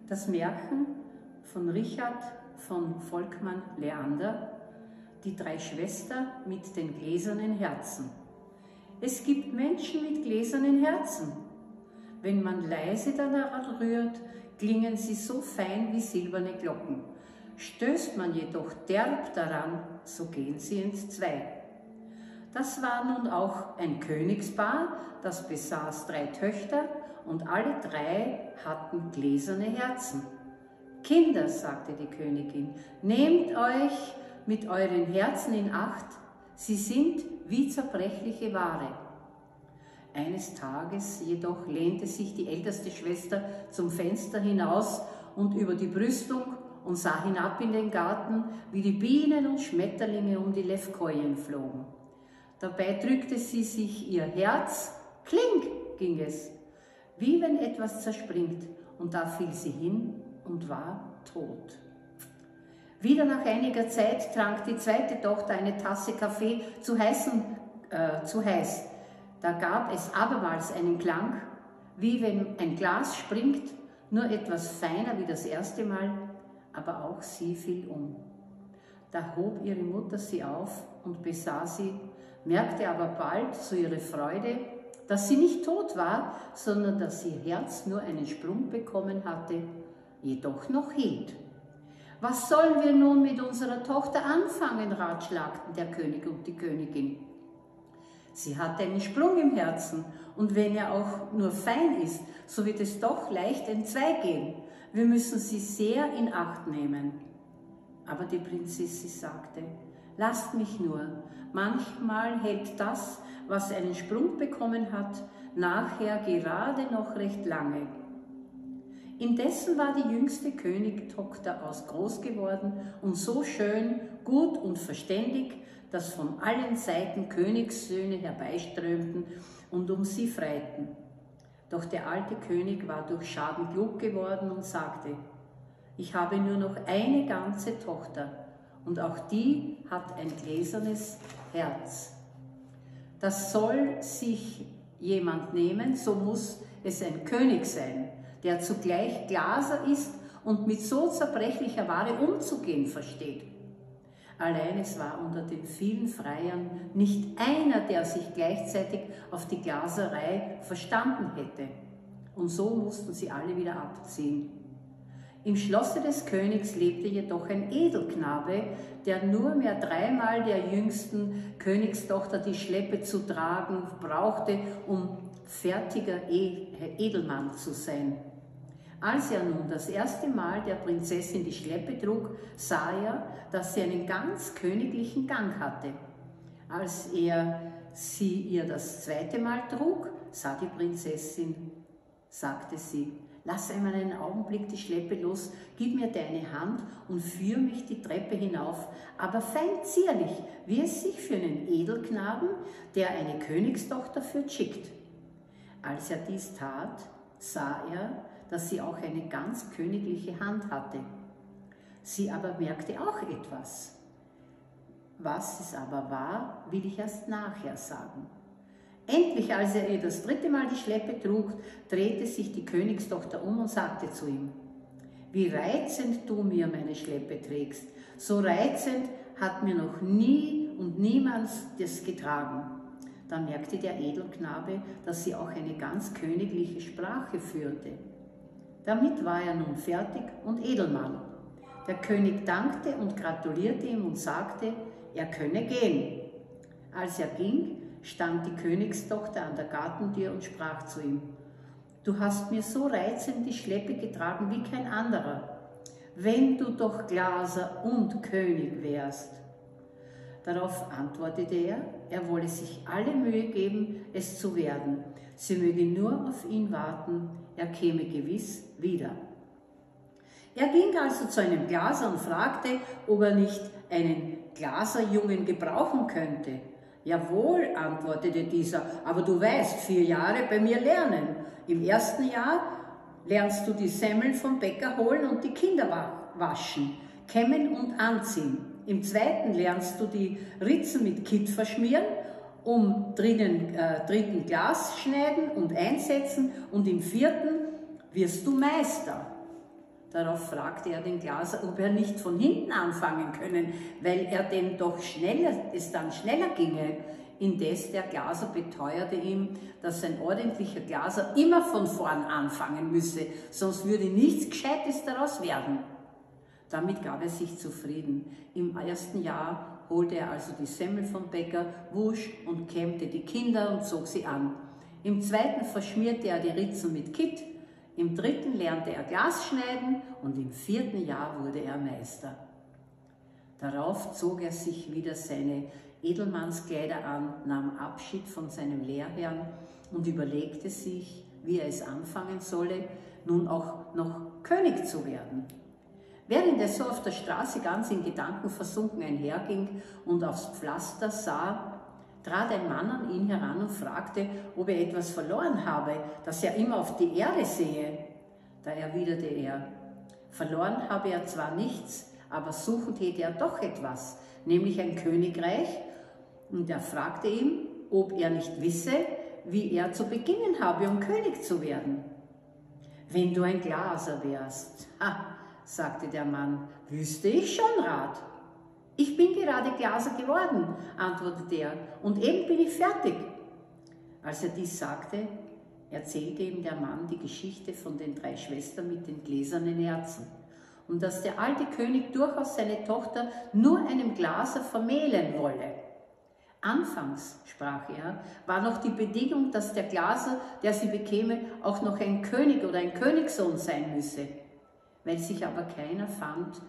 Das Märchen von Richard von Volkmann Leander, die drei Schwestern mit den gläsernen Herzen. Es gibt Menschen mit gläsernen Herzen. Wenn man leise daran rührt, klingen sie so fein wie silberne Glocken. Stößt man jedoch derb daran, so gehen sie entzwei. Das war nun auch ein Königspaar, das besaß 3 Töchter und alle 3 hatten gläserne Herzen. Kinder, sagte die Königin, nehmt euch mit euren Herzen in Acht, sie sind wie zerbrechliche Ware. Eines Tages jedoch lehnte sich die älteste Schwester zum Fenster hinaus und über die Brüstung und sah hinab in den Garten, wie die Bienen und Schmetterlinge um die Levkojen flogen. Dabei drückte sie sich ihr Herz, kling ging es, wie wenn etwas zerspringt, und da fiel sie hin und war tot. Wieder nach einiger Zeit trank die zweite Tochter eine Tasse Kaffee zu heiß. Da gab es abermals einen Klang, wie wenn ein Glas springt, nur etwas feiner wie das erste Mal, aber auch sie fiel um. Da hob ihre Mutter sie auf und besah sie, merkte aber bald zu ihrer Freude, dass sie nicht tot war, sondern dass ihr Herz nur einen Sprung bekommen hatte, jedoch noch hielt. Was sollen wir nun mit unserer Tochter anfangen, ratschlagten der König und die Königin. Sie hat einen Sprung im Herzen, und wenn er auch nur fein ist, so wird es doch leicht entzweigehen. Wir müssen sie sehr in Acht nehmen. Aber die Prinzessin sagte, lasst mich nur, manchmal hält das, was einen Sprung bekommen hat, nachher gerade noch recht lange. Indessen war die jüngste Königstochter groß geworden und so schön, gut und verständig, dass von allen Seiten Königssöhne herbeiströmten und um sie freiten. Doch der alte König war durch Schaden klug geworden und sagte, ich habe nur noch eine ganze Tochter und auch die hat ein gläsernes Herz. Das soll sich jemand nehmen, so muss es ein König sein, der zugleich Glaser ist und mit so zerbrechlicher Ware umzugehen versteht. Allein es war unter den vielen Freiern nicht einer, der sich gleichzeitig auf die Glaserei verstanden hätte. Und so mussten sie alle wieder abziehen. Im Schlosse des Königs lebte jedoch ein Edelknabe, der nur mehr 3-mal der jüngsten Königstochter die Schleppe zu tragen brauchte, um fertiger Edelmann zu sein. Als er nun das erste Mal der Prinzessin die Schleppe trug, sah er, dass sie einen ganz königlichen Gang hatte. Als er sie ihr das zweite Mal trug, sah die Prinzessin, sagte sie, lass einmal einen Augenblick die Schleppe los, gib mir deine Hand und führ mich die Treppe hinauf, aber fein zierlich, wie es sich für einen Edelknaben, der eine Königstochter führt, schickt. Als er dies tat, sah er, dass sie auch eine ganz königliche Hand hatte. Sie aber merkte auch etwas. Was es aber war, will ich erst nachher sagen. Endlich, als er ihr das 3. Mal die Schleppe trug, drehte sich die Königstochter um und sagte zu ihm, wie reizend du mir meine Schleppe trägst, so reizend hat mir noch nie und niemand das getragen. Da merkte der Edelknabe, dass sie auch eine ganz königliche Sprache führte. Damit war er nun fertig und Edelmann. Der König dankte und gratulierte ihm und sagte, er könne gehen. Als er ging, stand die Königstochter an der Gartentür und sprach zu ihm, du hast mir so reizend die Schleppe getragen wie kein anderer, wenn du doch Glaser und König wärst. Darauf antwortete er wolle sich alle Mühe geben, es zu werden. Sie möge nur auf ihn warten, er käme gewiss wieder. Er ging also zu einem Glaser und fragte, ob er nicht einen Glaserjungen gebrauchen könnte. Jawohl, antwortete dieser, aber du weißt, 4 Jahre bei mir lernen. Im 1. Jahr lernst du die Semmeln vom Bäcker holen und die Kinder waschen, kämmen und anziehen. Im 2. lernst du die Ritzen mit Kitt verschmieren, dritten Glas schneiden und einsetzen, und im 4. wirst du Meister. Darauf fragte er den Glaser, ob er nicht von hinten anfangen können, weil er denn doch es dann schneller ginge. Indes der Glaser beteuerte ihm, dass ein ordentlicher Glaser immer von vorn anfangen müsse, sonst würde nichts Gescheites daraus werden. Damit gab er sich zufrieden. Im ersten Jahr holte er also die Semmel vom Bäcker, wusch und kämmte die Kinder und zog sie an. Im zweiten verschmierte er die Ritzen mit Kitt, im dritten lernte er Glas schneiden und im vierten Jahr wurde er Meister. Darauf zog er sich wieder seine Edelmannskleider an, nahm Abschied von seinem Lehrherrn und überlegte sich, wie er es anfangen solle, nun auch noch König zu werden. Während er so auf der Straße ganz in Gedanken versunken einherging und aufs Pflaster sah, trat ein Mann an ihn heran und fragte, ob er etwas verloren habe, das er immer auf die Erde sehe. Da erwiderte er, verloren habe er zwar nichts, aber suchen täte er doch etwas, nämlich ein Königreich. Und er fragte ihn, ob er nicht wisse, wie er zu beginnen habe, um König zu werden. Wenn du ein Glaser wärst, sagte der Mann, wüsste ich schon Rat. Ich bin gerade Glaser geworden, antwortete er, und eben bin ich fertig. Als er dies sagte, erzählte ihm der Mann die Geschichte von den 3 Schwestern mit den gläsernen Herzen und dass der alte König durchaus seine Tochter nur einem Glaser vermählen wolle. Anfangs, sprach er, war noch die Bedingung, dass der Glaser, der sie bekäme, auch noch ein König oder ein Königssohn sein müsse. Weil sich aber keiner fand,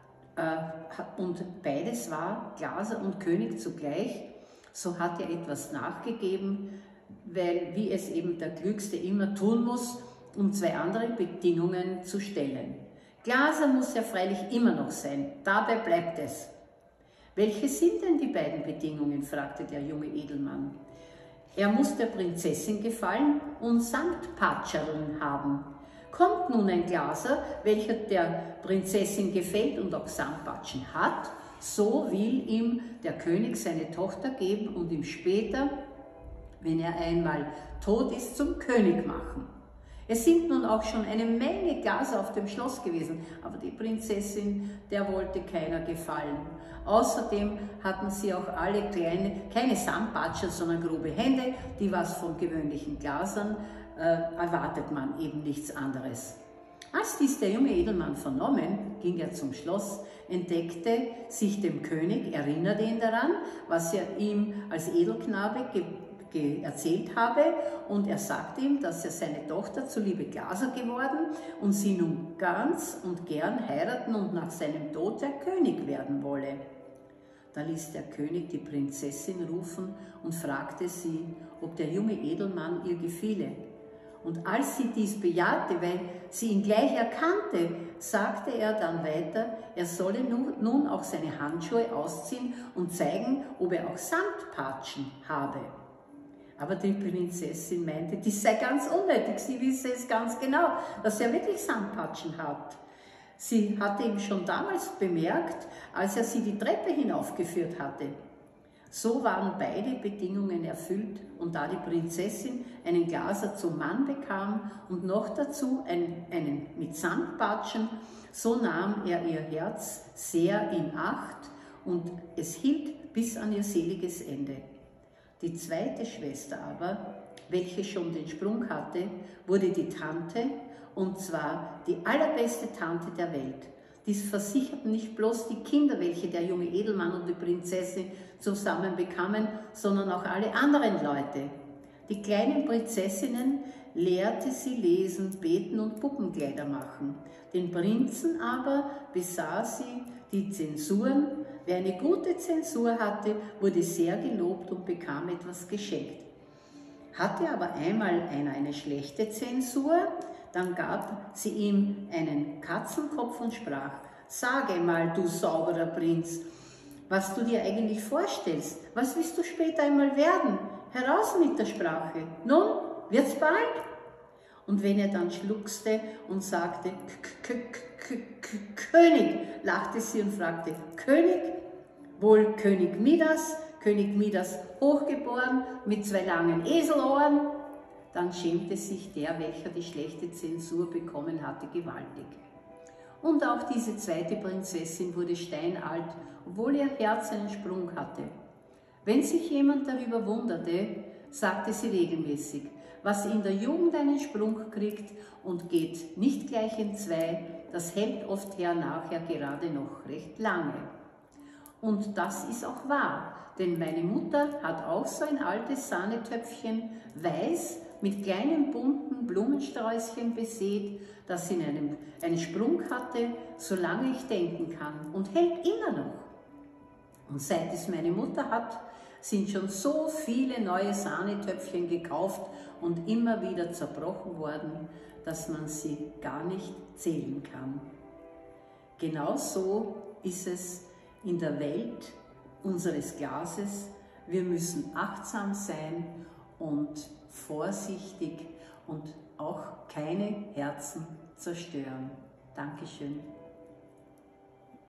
und beides war, Glaser und König zugleich, so hat er etwas nachgegeben, weil, wie es eben der Klügste immer tun muss, um 2 andere Bedingungen zu stellen. Glaser muss er freilich immer noch sein, dabei bleibt es. Welche sind denn die beiden Bedingungen, fragte der junge Edelmann. Er muss der Prinzessin gefallen und Samtpatscherln haben. Kommt nun ein Glaser, welcher der Prinzessin gefällt und auch Samtpatschen hat, so will ihm der König seine Tochter geben und ihm später, wenn er einmal tot ist, zum König machen. Es sind nun auch schon eine Menge Glaser auf dem Schloss gewesen, aber die Prinzessin, der wollte keiner gefallen. Außerdem hatten sie auch alle keine Samtpatscher, sondern grobe Hände, die was von gewöhnlichen Glasern erwartet man eben nichts anderes. Als dies der junge Edelmann vernommen, ging er zum Schloss, entdeckte sich dem König, erinnerte ihn daran, was er ihm als Edelknabe erzählt habe, und er sagte ihm, dass er seine Tochter zuliebe Glaser geworden und sie nun ganz und gern heiraten und nach seinem Tod der König werden wolle. Da ließ der König die Prinzessin rufen und fragte sie, ob der junge Edelmann ihr gefiele. Und als sie dies bejahte, weil sie ihn gleich erkannte, sagte er dann weiter, er solle nun auch seine Handschuhe ausziehen und zeigen, ob er auch Samtpatschen habe. Aber die Prinzessin meinte, dies sei ganz unnötig, sie wisse es ganz genau, dass er wirklich Samtpatschen hat. Sie hatte ihn schon damals bemerkt, als er sie die Treppe hinaufgeführt hatte. So waren beide Bedingungen erfüllt, und da die Prinzessin einen Glaser zum Mann bekam und noch dazu einen mit Samtpatschen, so nahm er ihr Herz sehr in Acht und es hielt bis an ihr seliges Ende. Die zweite Schwester aber, welche schon den Sprung hatte, wurde die Tante, und zwar die allerbeste Tante der Welt. Dies versicherten nicht bloß die Kinder, welche der junge Edelmann und die Prinzessin zusammen bekamen, sondern auch alle anderen Leute. Die kleinen Prinzessinnen lehrte sie lesen, beten und Puppenkleider machen. Den Prinzen aber besaß sie die Zensuren. Wer eine gute Zensur hatte, wurde sehr gelobt und bekam etwas geschenkt. Hatte aber einmal einer eine schlechte Zensur, dann gab sie ihm einen Katzenkopf und sprach, sage mal, du sauberer Prinz, was du dir eigentlich vorstellst, was willst du später einmal werden? Heraus mit der Sprache, nun, wird's bald? Und wenn er dann schluchzte und sagte, König, lachte sie und fragte, König? Wohl König Midas hochgeboren, mit 2 langen Eselohren? Dann schämte sich der, welcher die schlechte Zensur bekommen hatte, gewaltig. Und auch diese zweite Prinzessin wurde steinalt, obwohl ihr Herz einen Sprung hatte. Wenn sich jemand darüber wunderte, sagte sie regelmäßig: Was in der Jugend einen Sprung kriegt und geht nicht gleich entzwei, das hält oft nachher gerade noch recht lange. Und das ist auch wahr, denn meine Mutter hat auch so ein altes Sahnetöpfchen, weiß, mit kleinen bunten Blumensträußchen besät, das in einen Sprung hatte, solange ich denken kann, und hält immer noch. Und seit es meine Mutter hat, sind schon so viele neue Sahnetöpfchen gekauft und immer wieder zerbrochen worden, dass man sie gar nicht zählen kann. Genauso ist es in der Welt unseres Glases. Wir müssen achtsam sein und vorsichtig und auch keine Herzen zerstören. Dankeschön.